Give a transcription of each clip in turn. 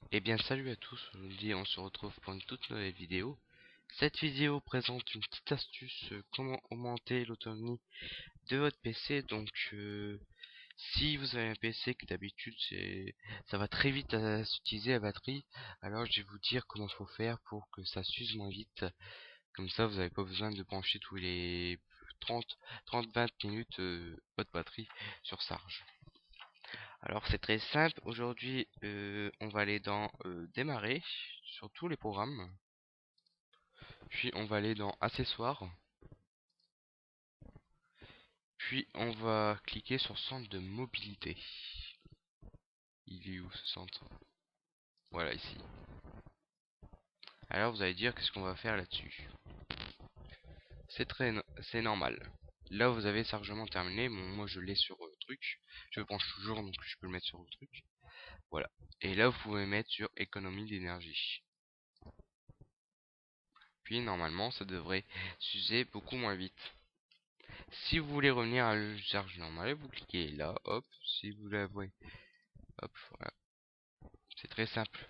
Eh bien salut à tous, aujourd'hui on se retrouve pour une toute nouvelle vidéo. Cette vidéo présente une petite astuce comment augmenter l'autonomie de votre PC. Si vous avez un PC que d'habitude ça va très vite à s'utiliser la batterie, alors je vais vous dire comment faut faire pour que ça s'use moins vite. Comme ça vous n'avez pas besoin de brancher tous les 30-20 minutes votre batterie sur charge. Alors c'est très simple, aujourd'hui on va aller dans démarrer sur tous les programmes, puis on va aller dans accessoires, puis on va cliquer sur centre de mobilité. Il est où ce centre? Voilà, ici. Alors vous allez dire qu'est-ce qu'on va faire là-dessus. C'est normal. Là vous avez chargement terminé, bon, moi je l'ai sur le truc, je branche toujours donc je peux le mettre sur le truc. Voilà. Et là vous pouvez mettre sur économie d'énergie. Puis normalement ça devrait s'user beaucoup moins vite. Si vous voulez revenir à l'usage normal, vous cliquez là, hop, si vous la voyez, hop, voilà. C'est très simple.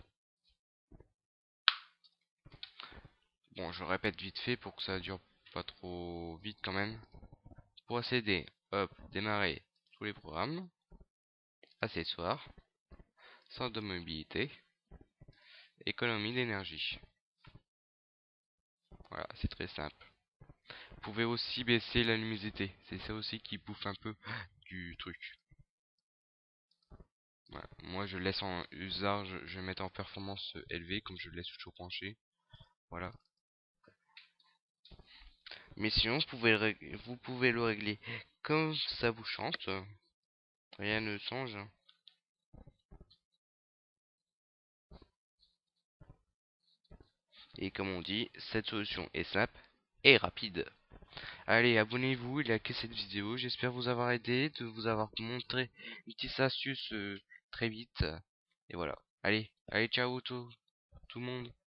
Bon, je répète vite fait pour que ça dure pas trop vite quand même. Pour accéder, hop, démarrer tous les programmes, accessoires, centre de mobilité, économie d'énergie. Voilà, c'est très simple. Vous pouvez aussi baisser la luminosité, c'est ça aussi qui bouffe un peu du truc. Voilà. Moi je laisse en usage, je vais mettre en performance élevée comme je le laisse toujours branché. Voilà. Mais sinon, vous pouvez le régler comme ça vous chante. Rien ne change. Et comme on dit, cette solution est simple et rapide. Allez, abonnez-vous et likez cette vidéo. J'espère vous avoir aidé, de vous avoir montré une petite astuce très vite. Et voilà. Allez, ciao tout le monde.